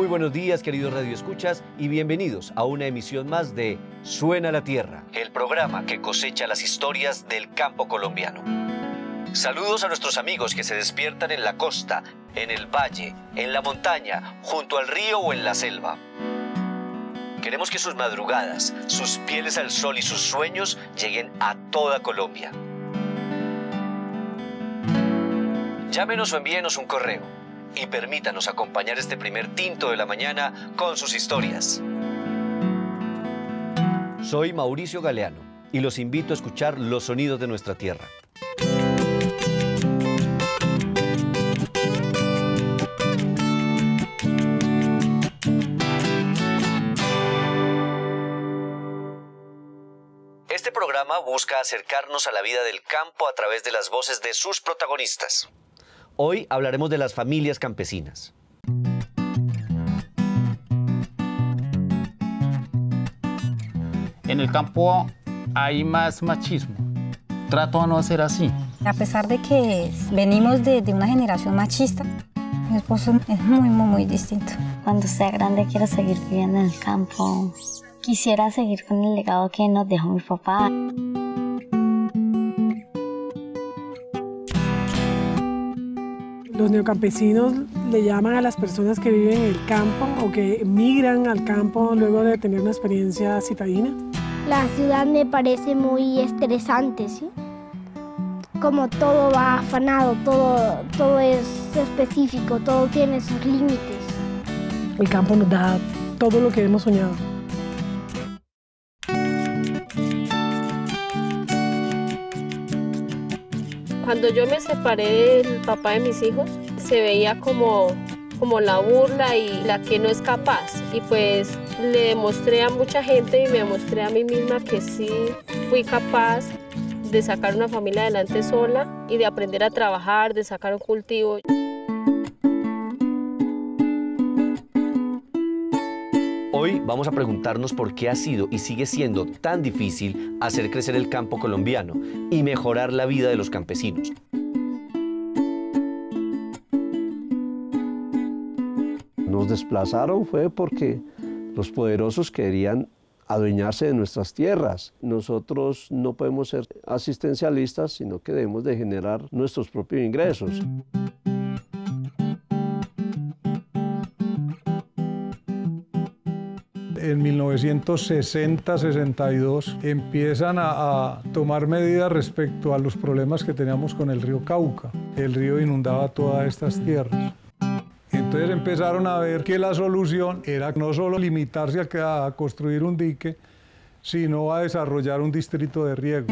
buenos días, queridos radioescuchas, y bienvenidos a una emisión más de Suena la Tierra, el programa que cosecha las historias del campo colombiano. Saludos a nuestros amigos que se despiertan en la costa, en el valle, en la montaña, junto al río o en la selva. Queremos que sus madrugadas, sus pieles al sol y sus sueños lleguen a toda Colombia. Llámenos o envíenos un correo y permítanos acompañar este primer tinto de la mañana con sus historias. Soy Mauricio Galeano y los invito a escuchar los sonidos de nuestra tierra. Este programa busca acercarnos a la vida del campo a través de las voces de sus protagonistas. Hoy hablaremos de las familias campesinas. En el campo hay más machismo. Trato a no hacer así. A pesar de que venimos de una generación machista, mi esposo es muy distinto. Cuando sea grande quiero seguir viviendo en el campo. Quisiera seguir con el legado que nos dejó mi papá. Los neocampesinos le llaman a las personas que viven en el campo o que migran al campo luego de tener una experiencia citadina. La ciudad me parece muy estresante, ¿sí? Como todo va afanado, todo es específico, todo tiene sus límites. El campo nos da todo lo que hemos soñado. Cuando yo me separé del papá de mis hijos, se veía como la burla y la que no es capaz. Y pues le demostré a mucha gente y me demostré a mí misma que sí fui capaz de sacar una familia adelante sola y de aprender a trabajar, de sacar un cultivo. Hoy vamos a preguntarnos por qué ha sido y sigue siendo tan difícil hacer crecer el campo colombiano y mejorar la vida de los campesinos. Nos desplazaron fue porque los poderosos querían adueñarse de nuestras tierras. Nosotros no podemos ser asistencialistas, sino que debemos de generar nuestros propios ingresos. En 1960-62 empiezan a tomar medidas respecto a los problemas que teníamos con el río Cauca. El río inundaba todas estas tierras. Entonces empezaron a ver que la solución era no solo limitarse a construir un dique, sino a desarrollar un distrito de riego.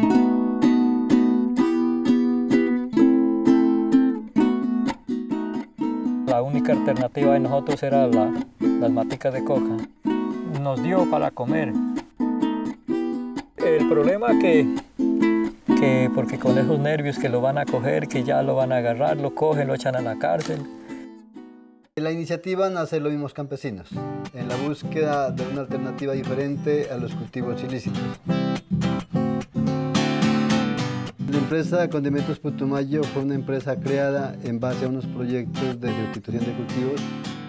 La única alternativa de nosotros era las maticas de coca. Nos dio para comer. El problema que porque con esos nervios que lo van a coger, que ya lo van a agarrar, lo cogen, lo echan a la cárcel. La iniciativa nace de los mismos campesinos, en la búsqueda de una alternativa diferente a los cultivos ilícitos. La empresa Condimentos Putumayo fue una empresa creada en base a unos proyectos de sustitución de cultivos.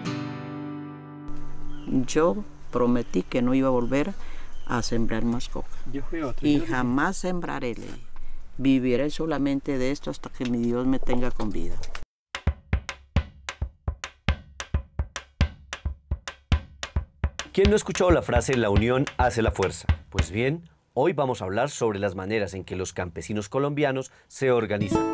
Yo prometí que no iba a volver a sembrar más coca. Y jamás sembraré. Viviré solamente de esto hasta que mi Dios me tenga con vida. ¿Quién no escuchó la frase "la unión hace la fuerza"? Pues bien, hoy vamos a hablar sobre las maneras en que los campesinos colombianos se organizan.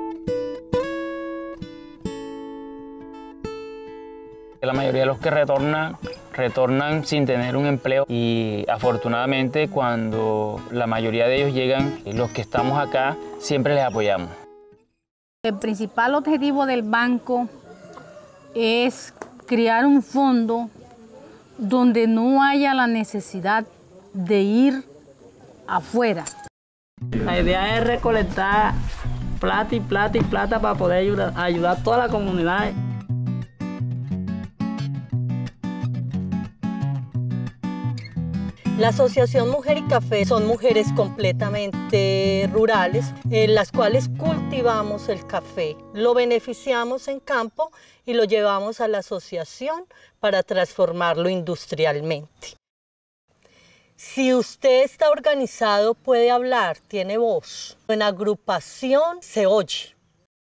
La mayoría de los que retornan sin tener un empleo y afortunadamente cuando la mayoría de ellos llegan, los que estamos acá siempre les apoyamos. El principal objetivo del banco es crear un fondo donde no haya la necesidad de ir afuera. La idea es recolectar plata y plata y plata para poder ayudar a toda la comunidad. La Asociación Mujer y Café son mujeres completamente rurales, en las cuales cultivamos el café, lo beneficiamos en campo y lo llevamos a la asociación para transformarlo industrialmente. Si usted está organizado, puede hablar, tiene voz. En agrupación se oye.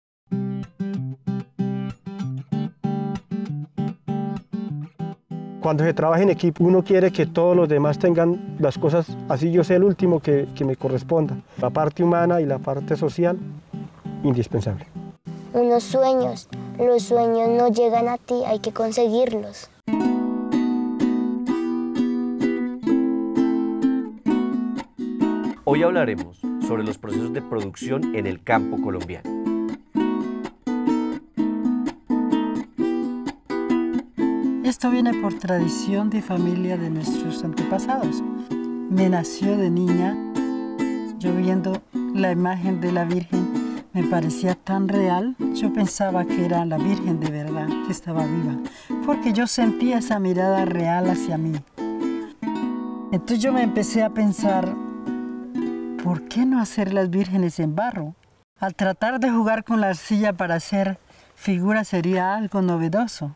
Cuando se trabaja en equipo, uno quiere que todos los demás tengan las cosas, así yo sé el último que me corresponda. La parte humana y la parte social, indispensable. Unos sueños, los sueños no llegan a ti, hay que conseguirlos. Hoy hablaremos sobre los procesos de producción en el campo colombiano. Esto viene por tradición de familia de nuestros antepasados. Me nació de niña, yo viendo la imagen de la Virgen, me parecía tan real. Yo pensaba que era la Virgen de verdad, que estaba viva, porque yo sentía esa mirada real hacia mí. Entonces yo me empecé a pensar, ¿por qué no hacer las vírgenes en barro? Al tratar de jugar con la arcilla para hacer figuras sería algo novedoso.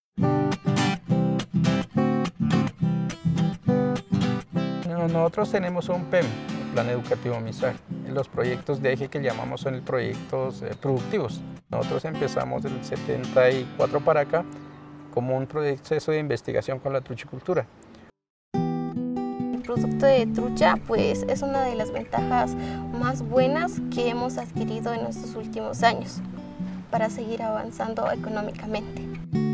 Nosotros tenemos un PEM, Plan Educativo Mizrahi. Los proyectos de eje que llamamos son proyectos productivos. Nosotros empezamos del 74 para acá como un proceso de investigación con la truchicultura. El producto de trucha pues, es una de las ventajas más buenas que hemos adquirido en estos últimos años para seguir avanzando económicamente.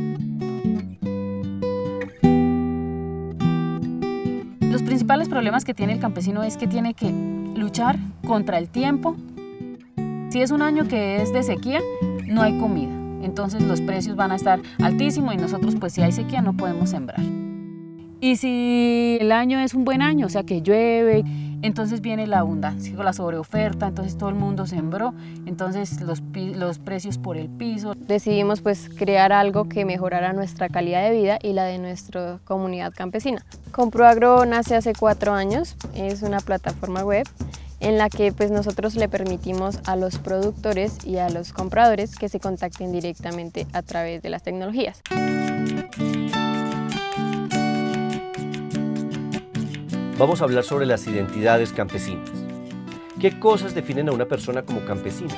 Los principales problemas que tiene el campesino es que tiene que luchar contra el tiempo. Si es un año que es de sequía, no hay comida. Entonces los precios van a estar altísimos y nosotros pues si hay sequía no podemos sembrar. Y si el año es un buen año, o sea que llueve, entonces viene la abundancia, la sobreoferta, entonces todo el mundo sembró, entonces los precios por el piso. Decidimos pues crear algo que mejorara nuestra calidad de vida y la de nuestra comunidad campesina. ComproAgro nace hace 4 años, es una plataforma web en la que pues nosotros le permitimos a los productores y a los compradores que se contacten directamente a través de las tecnologías. Vamos a hablar sobre las identidades campesinas. ¿Qué cosas definen a una persona como campesina?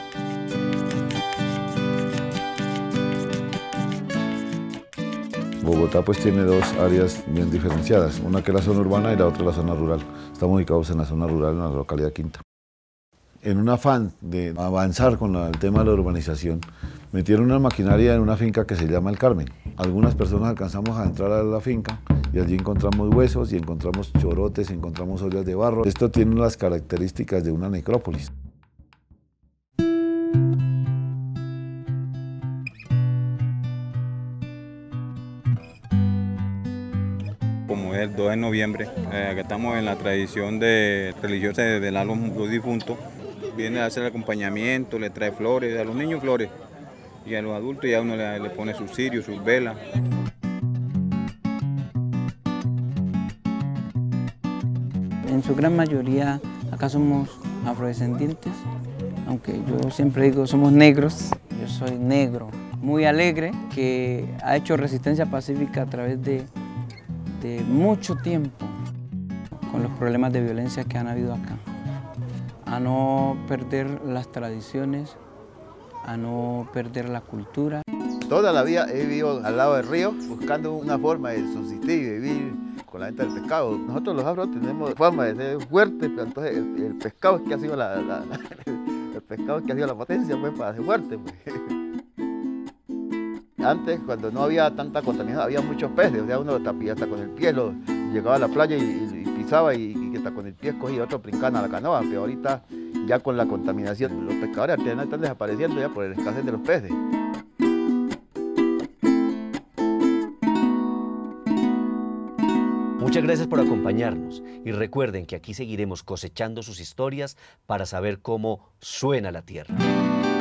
Bogotá pues tiene 2 áreas bien diferenciadas, una que es la zona urbana y la otra la zona rural. Estamos ubicados en la zona rural, en la localidad Quinta. En un afán de avanzar con el tema de la urbanización, metieron una maquinaria en una finca que se llama El Carmen. Algunas personas alcanzamos a entrar a la finca y allí encontramos huesos y encontramos chorotes, encontramos ollas de barro. Esto tiene las características de una necrópolis. Como es el 2 de noviembre, que estamos en la tradición religiosa del algo difunto, viene a hacer el acompañamiento, le trae flores, a los niños flores y a los adultos ya uno le pone sus cirios, sus velas. En su gran mayoría acá somos afrodescendientes, aunque yo siempre digo somos negros. Yo soy negro, muy alegre, que ha hecho resistencia pacífica a través de mucho tiempo con los problemas de violencia que han habido acá. A no perder las tradiciones, a no perder la cultura. Toda la vida he vivido al lado del río buscando una forma de subsistir y vivir con la venta del pescado. Nosotros los afros tenemos forma de ser fuertes, pero entonces el pescado es que ha sido el pescado es que ha sido la potencia pues, para ser fuerte. Pues. Antes, cuando no había tanta contaminación, había muchos peces, o sea, uno lo tapía hasta con el pie, llegaba a la playa y pisaba y hasta con el pie cogía otro brincana a la canoa, pero ahorita ya con la contaminación, los pescadores artesanales están desapareciendo ya por la escasez de los peces. Muchas gracias por acompañarnos y recuerden que aquí seguiremos cosechando sus historias para saber cómo suena la tierra.